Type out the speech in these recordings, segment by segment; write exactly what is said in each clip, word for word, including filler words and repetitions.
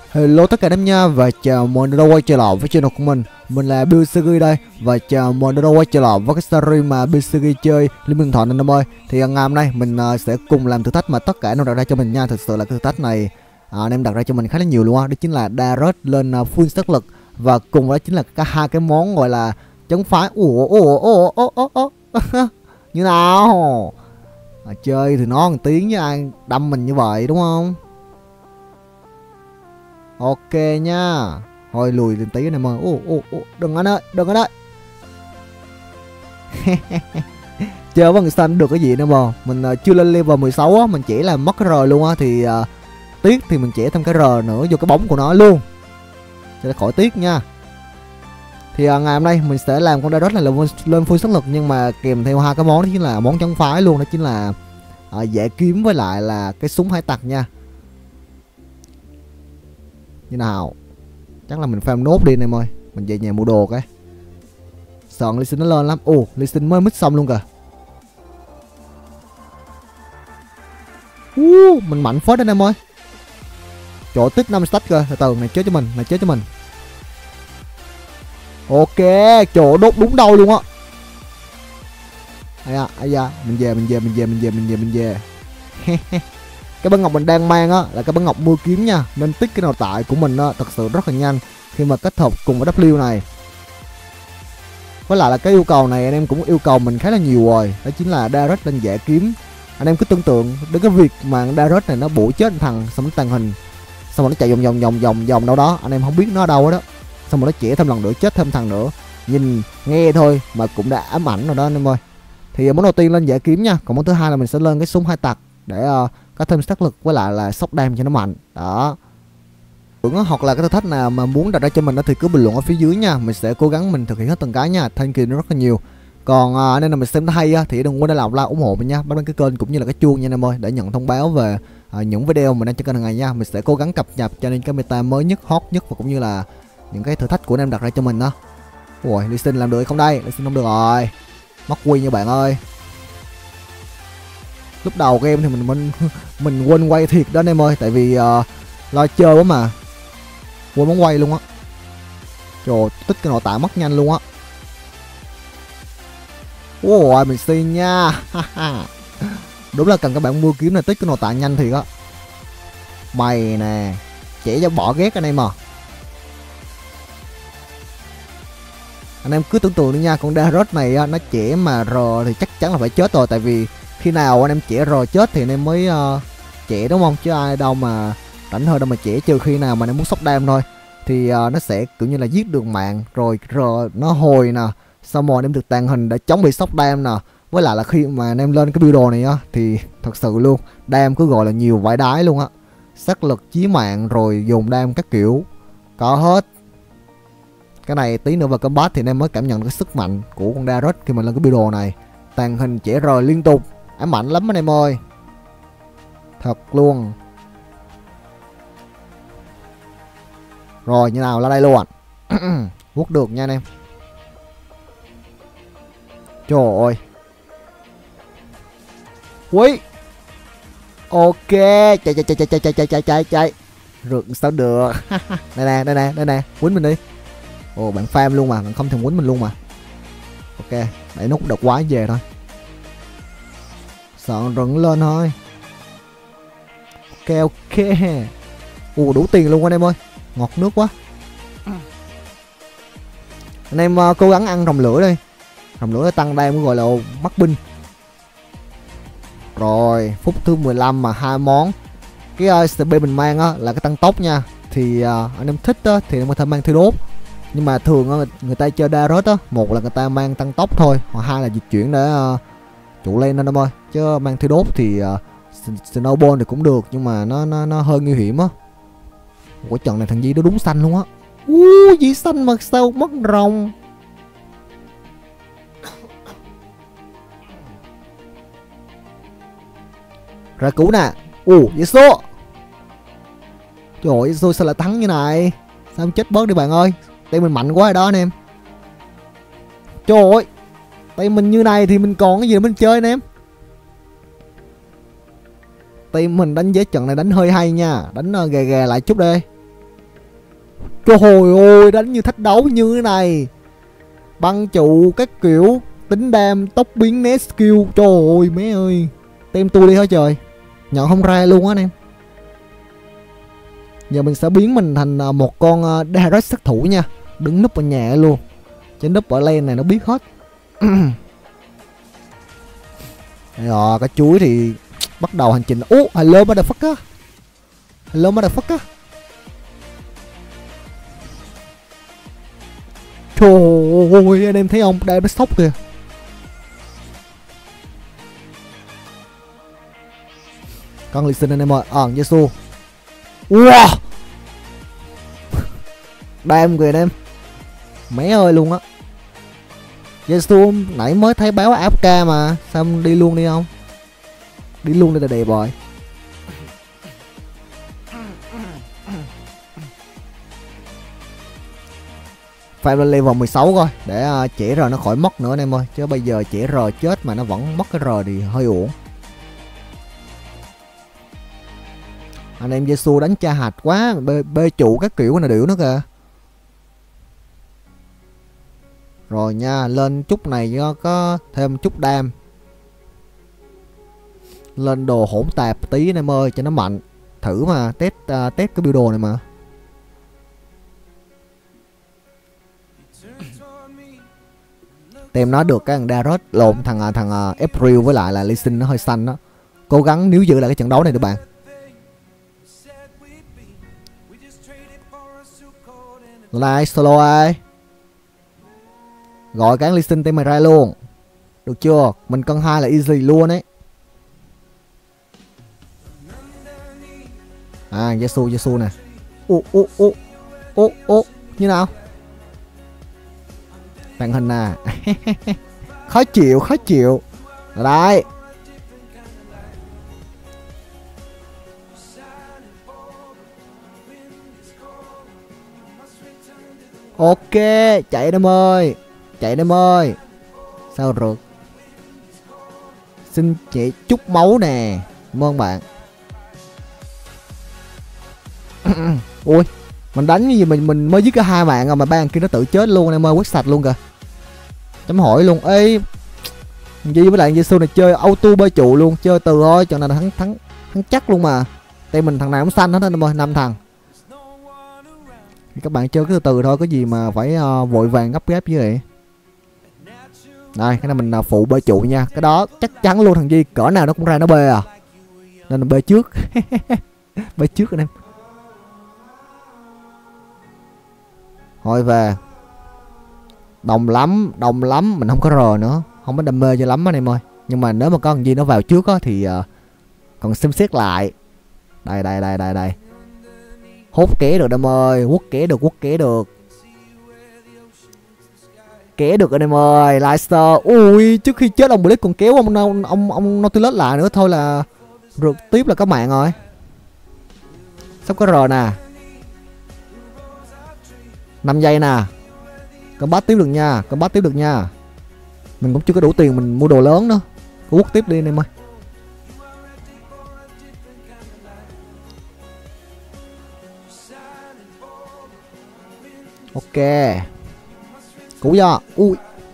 Hello tất cả anh em nha, và chào mọi người đã quay trở lại với channel của mình. Mình là Billsigi đây, và chào mọi người đã quay trở lại với cái series mà Billsigi chơi Liên Minh Thoại anh em ơi. Thì ngày hôm nay mình uh, sẽ cùng làm thử thách mà tất cả anh em đặt ra cho mình nha. Thực sự là cái thử thách này uh, anh em đặt ra cho mình khá là nhiều luôn á. Đó. đó chính là đa rớt lên uh, full sức lực, và cùng với đó chính là cả hai cái món gọi là chống phái. Ủa ủa ủa ủa ủa ủa như nào à, chơi thì nó một tiếng với ai đâm mình như vậy đúng không? Ok nha. Thôi lùi lên tí này mà. Ô ô ô đừng anh ơi, đừng anh ơi. Chơi với người xanh được cái gì nữa mà. Mình uh, chưa lên level mười sáu á, mình chỉ là mất cái R luôn á thì uh, tiếc thì mình chỉ thêm cái R nữa vô cái bóng của nó luôn. Cho khỏi tiếc nha. Thì uh, ngày hôm nay mình sẽ làm con Darius này là lên full sức lực, nhưng mà kèm theo hai cái món đó chính là món chống phái luôn, đó chính là uh, dễ kiếm với lại là cái súng hải tặc nha. Như nào? Chắc là mình farm nốt đi anh em ơi. Mình về nhà mua đồ cái. Sợ Lee Sin nó lên lắm. Ồ, Lee Sin mới mít xong luôn kìa. uh, Mình mạnh phết anh em ơi. Chỗ tích năm stack kìa. Từ từ, này chết cho mình, này chết cho mình. Ok, chỗ đốt đúng đâu luôn á. Ây da, ây da, mình về, mình về, mình về, mình về, mình về, mình về. Cái băng ngọc mình đang mang á là cái băng ngọc mưa kiếm nha, nên tích cái nội tại của mình á thật sự rất là nhanh khi mà kết hợp cùng với W này. Với lại là cái yêu cầu này anh em cũng yêu cầu mình khá là nhiều rồi, đó chính là Darius lên dễ kiếm. Anh em cứ tưởng tượng đến cái việc mà Darius này nó bổ chết thằng xong nó tàng hình, xong rồi nó chạy vòng vòng vòng vòng vòng đâu đó, anh em không biết nó ở đâu đó, xong rồi nó chĩa thêm lần nữa, chết thêm thằng nữa. Nhìn nghe thôi mà cũng đã ám ảnh rồi đó anh em ơi. Thì món đầu tiên lên dễ kiếm nha, còn món thứ hai là mình sẽ lên cái súng hải tặc để uh, có thêm tác lực với lại là sốc đam cho nó mạnh đó. Hoặc là cái thử thách nào mà muốn đặt ra cho mình đó thì cứ bình luận ở phía dưới nha, mình sẽ cố gắng mình thực hiện hết từng cái nha. Thank you rất là nhiều. Còn uh, anh em nào mình xem thấy hay á, thì đừng quên để làm like ủng hộ mình nha, bấm đăng ký kênh cũng như là cái chuông nha anh em ơi, để nhận thông báo về uh, những video mình đang trên kênh hàng ngày nha. Mình sẽ cố gắng cập nhật cho nên cái meta mới nhất, hot nhất, và cũng như là những cái thử thách của anh em đặt ra cho mình đó. Ui, Lee Sin làm được không đây? Lee Sin không được rồi, mất quy nha bạn ơi. Lúc đầu game thì mình mình mình quên quay thiệt đó anh em ơi, tại vì uh, lo chơi quá mà quên món quay luôn á. Trời, tích cái nội tại mất nhanh luôn á. Ôi mình xin nha. Đúng là cần các bạn mua kiếm này tích cái nội tại nhanh thiệt á. Mày nè, chỉ cho bỏ ghét anh em mà. Anh em cứ tưởng tượng đi nha, con Darius này nó trẻ mà R thì chắc chắn là phải chết rồi, tại vì khi nào anh em trẻ R chết thì anh em mới uh, trẻ đúng không, chứ ai đâu mà rảnh hơi đâu mà trẻ, trừ khi nào mà anh em muốn sốc đam thôi. Thì uh, nó sẽ kiểu như là giết được mạng rồi R nó hồi nè, xong rồi anh em được tàng hình để chống bị sốc đam nè. Với lại là khi mà anh em lên cái build đồ này á thì thật sự luôn đam cứ gọi là nhiều vãi đái luôn á, sát lực chí mạng rồi dùng đam các kiểu có hết. Cái này tí nữa vào combat thì anh em mới cảm nhận được cái sức mạnh của con Darius khi mà lên cái build đồ này. Tàng hình trẻ R liên tục, ám mạnh lắm anh em ơi, thật luôn. Rồi như nào, ra đây luôn. Quất được nha anh em. Trời ơi. Quý. Ok, chạy chạy chạy chạy chạy chạy chạy chạy chạy. Rượt sao được. Đây nè, đây nè, đây nè, quýnh mình đi. Ồ, bạn farm luôn mà, bạn không thèm quýnh mình luôn mà. Ok, đẩy nút độc quái về thôi. Sợ rừng lên thôi. Ok ok. Ồ, đủ tiền luôn anh em ơi, ngọt nước quá. Anh em uh, cố gắng ăn rồng lửa đi, rồng lửa tăng đam cũng gọi là mắc binh. Rồi phút thứ mười lăm mà hai món. Cái uh, xê pê mình mang á là cái tăng tốc nha. Thì uh, anh em thích á thì em có thể mang thi đốt, nhưng mà thường uh, người ta chơi Darius á, một là người ta mang tăng tốc thôi, hoặc hai là dịch chuyển để uh, trụ lên anh em ơi. Chứ mang thi đốt thì uh, snowball thì cũng được, nhưng mà nó nó nó hơi nguy hiểm á. Ủa trận này thằng Di nó đúng xanh luôn á. Ui Di xanh mà sao mất rồng. Ra cứu nè. Ủa Di số. Trời ơi Di sao lại thắng như này. Sao em chết bớt đi bạn ơi. Tay mình mạnh quá rồi đó anh em. Trời ơi, tay mình như này thì mình còn cái gì để mình chơi anh em. Team mình đánh với trận này đánh hơi hay nha, đánh uh, gè gè lại chút đi. Trời ơi, đánh như thách đấu như thế này. Băng trụ các kiểu, tính đam, tốc biến, net skill. Trời ơi mấy ơi. Tem tôi đi hả trời. Nhận không ra luôn á anh em. Giờ mình sẽ biến mình thành một con direct sát thủ nha. Đứng núp ở nhà luôn. Chứ núp ở lane này nó biết hết. Rồi cái chuối thì bắt đầu hành trình. Ố, hello motherfucker. Hello motherfucker. Trời ơi, anh em thấy không? Đây nó sốc kìa. Con Lee Sin anh em ơi. Ờ, uh, Yasuo. Wow. Đam kìa anh em. Mẹ ơi luôn á. Yasuo nãy mới thấy báo a ép ca mà. Sao đi luôn đi không? Đi luôn đi là đẹp rồi. Phải lên level mười sáu coi. Để uh, trẻ R nó khỏi mất nữa anh em ơi. Chứ bây giờ trẻ R chết mà nó vẫn mất cái R thì hơi uổng. Anh em Yasuo đánh cha hạch quá. Bê, bê trụ các kiểu này điệu nữa kìa. Rồi nha, lên chút này do có thêm chút đam. Lên đồ hỗn tạp tí anh em ơi cho nó mạnh. Thử mà, test uh, test cái biểu đồ này mà. Tem nó được cái thằng Darius lộn thằng thằng April với lại là Lee Sin nó hơi xanh đó. Cố gắng níu giữ lại cái trận đấu này các bạn. Like solo ai. Gọi cái Lee Sin tem mày ra luôn. Được chưa? Mình cân hai là easy luôn đấy. À Yasuo Yasuo nè. Ô ô ô ô ô như nào? Tàng hình à. Khó chịu khó chịu. Rồi đây. Ok, chạy em ơi. Chạy em ơi. Sao được? Xin chị chút máu nè. Cảm ơn bạn. Ui, mình đánh cái gì mình mình mới giết có hai mạng rồi mà ba kia nó tự chết luôn em ơi, quét sạch luôn kìa. Chấm hỏi luôn. Ê, gì với lại Yasuo này chơi auto bơi trụ luôn, chơi từ thôi, cho nên là thắng thắng thắng chắc luôn mà. Tay mình thằng nào cũng xanh hết em ơi, năm thằng. Các bạn chơi cứ từ từ thôi, có gì mà phải uh, vội vàng gấp gáp như vậy. Đây, cái này mình uh, phụ bơi trụ nha. Cái đó chắc chắn luôn, thằng Di cỡ nào nó cũng ra nó bê à. Nên là bê trước. Bê trước anh em. Thôi về. Đồng lắm, đồng lắm, mình không có R nữa, không có đam mê cho lắm anh em ơi. Nhưng mà nếu mà có thằng Di nó vào trước á thì uh, còn xem xét lại. Đây đây đây đây đây. Hốt ké được em ơi, quất ké được, quất ké được. Ké được anh em ơi, Leicester. Ui, trước khi chết ông Blitz còn kéo ông ông ông, ông Nautilus lại nữa thôi là rượt tiếp là có mạng rồi. Sắp có R nè. năm giây nè. Con bắt tiếp được nha, con bắt tiếp được nha. Mình cũng chưa có đủ tiền mình mua đồ lớn nữa. Cứ quất tiếp đi anh em ơi. Ok. Cú do. Ui.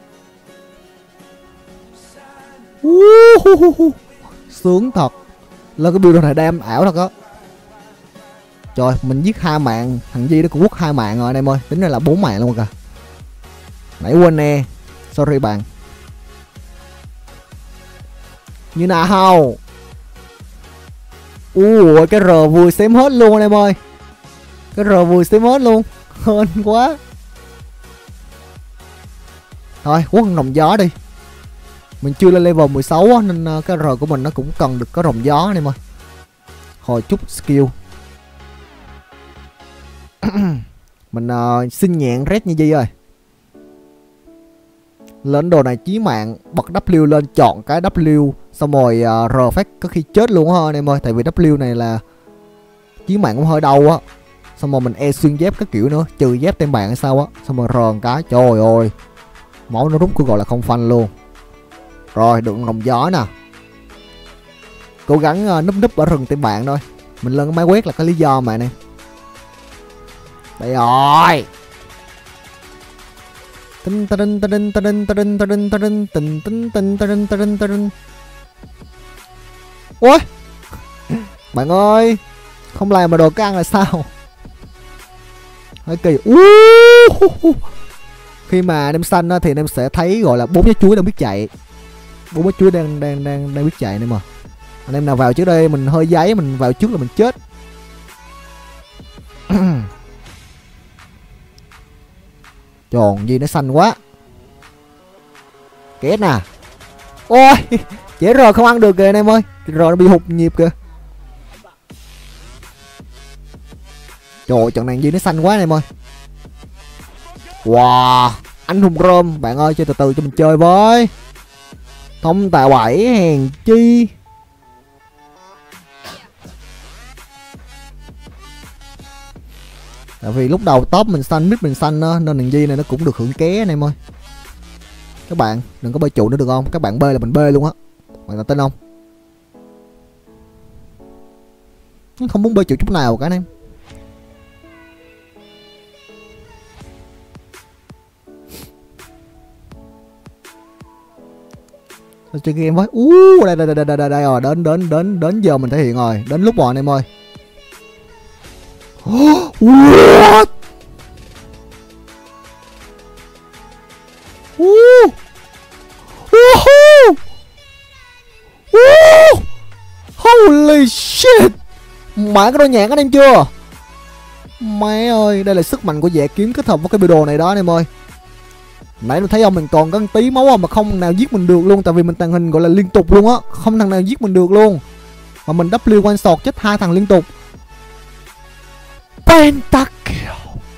Uh, uh, uh. Sướng thật. Lên cái build này đam ảo thật á. Trời, mình giết hai mạng, thằng Di nó cũng quất hai mạng rồi anh em ơi, tính ra là bốn mạng luôn kìa. Nãy quên nè. Sorry bạn. Như nào không? Ui, cái R vui xém hết luôn anh em ơi. Cái R vui xém hết luôn. Hên quá. Thôi, quất rồng gió đi. Mình chưa lên level mười sáu á, nên cái R của mình nó cũng cần được có rồng gió anh em ơi. Hồi chút skill. Mình uh, xin nhẹn red như gì rồi. Lên đồ này chí mạng, bật W lên, chọn cái W xong rồi uh, R phát có khi chết luôn ha anh em ơi, tại vì W này là chí mạng cũng hơi đau á. Xong rồi mình e xuyên dép cái kiểu nữa, trừ dép tem bạn hay sao á, xong rồi R một cái, trời ơi. Máu nó rút của gọi là không phanh luôn. Rồi, được rồng gió nè. Cố gắng uh, núp núp ở rừng tem bạn thôi. Mình lên cái máy quét là có lý do mà nè. Đây rồi. Tinh tinh tinh tinh tinh tinh tinh tinh tinh tinh tinh tinh tinh tinh tinh. Ôi bạn ơi, không làm mà đồ cái ăn là sao? Hơi kỳ. Uh, khi mà anh em xanh thì anh em sẽ thấy gọi là bốn trái chuối đang biết chạy, bốn trái chuối đang đang đang đang biết chạy này mà. Anh em nào vào trước đây mình hơi giấy, mình vào trước là mình chết. Tròn gì nó xanh quá. Két nè. Ôi dễ rồi, không ăn được kìa anh em ơi, rồi nó bị hụt nhịp kìa. Trời ơi, trận này gì nó xanh quá anh em ơi. Wow, anh hùng rơm bạn ơi, chơi từ từ cho mình chơi với. Thông tài bảy hèn chi. Tại vì lúc đầu top mình xanh, mid mình xanh đó, nên thằng Di này nó cũng được hưởng ké anh em ơi. Các bạn đừng có bơi trụ nữa được không? Các bạn bơi là mình bơi luôn á. Bạn nào tin không? Không muốn bơi trụ chút nào cả anh em. Chơi game với. Uh, đây, đây, đây, đây, đây, đây rồi, đến đến đến đến giờ mình thể hiện rồi, đến lúc rồi anh em ơi. What? Uh. Uh. Uh. Holy shit. Mãi cái đôi nhạc anh em chưa? Mẹ ơi, đây là sức mạnh của dạ kiếm kết hợp với cái biểu đồ này đó anh em ơi. Nãy tôi thấy ông mình còn có tí máu mà không thằng nào giết mình được luôn, tại vì mình tàng hình gọi là liên tục luôn á, không thằng nào giết mình được luôn. Mà mình W one shot chết hai thằng liên tục. Pentakill.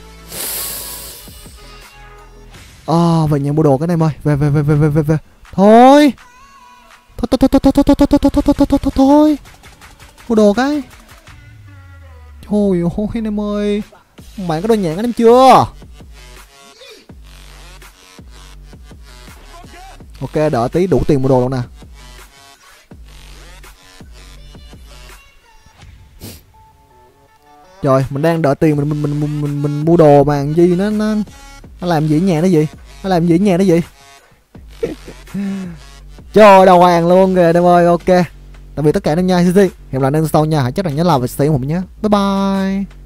À, về nhà mua đồ cái này ơi, về về về về về về về. Thôi. Thôi thôi thôi thôi thôi thôi thôi thôi thôi thôi thôi thôi thôi thôi. Mua đồ cái. Thôi ôi anh em ơi. Bạn có đôi nhãn anh em chưa? Ok, đợi tí đủ tiền mua đồ luôn nè. Trời, mình đang đợi tiền mình mình mình mình, mình, mình mua đồ mà gì nó nó nó làm gì ở nhà nó gì? Nó làm gì ở nhà nó gì? Trời, đầu hàng luôn kìa em ơi. Ok. Tạm biệt tất cả anh em nha. Hẹn gặp lại anh em sau nha. Hãy chấp nhận nhớ like và share ủng hộ mình nhé. Bye bye.